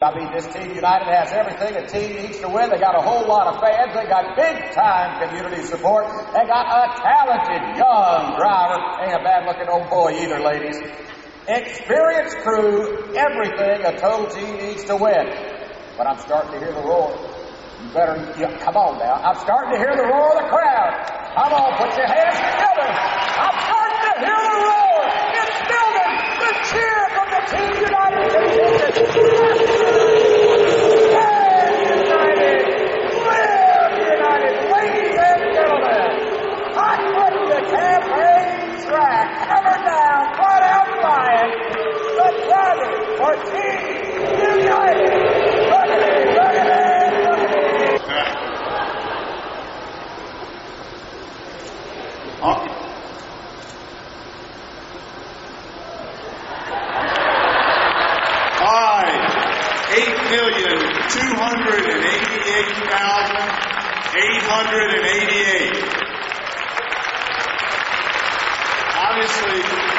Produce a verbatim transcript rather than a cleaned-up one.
I mean, this Team United has everything a team needs to win. They got a whole lot of fans. They got big-time community support. They got a talented young driver. Ain't a bad-looking old boy either, ladies. Experienced crew, everything a total team needs to win. But I'm starting to hear the roar. You better, you, come on now. I'm starting to hear the roar of the crowd. Come on, put your hands together. I'm starting to hear the roar. It's building. The cheer from the Team United continues. Track, hammer down, flat out flying, the driver for Team United. Look at it, look at it, look at it. Oh. Five, eight million, two hundred and eighty-eight thousand, eight hundred and eighty-eight. Obviously,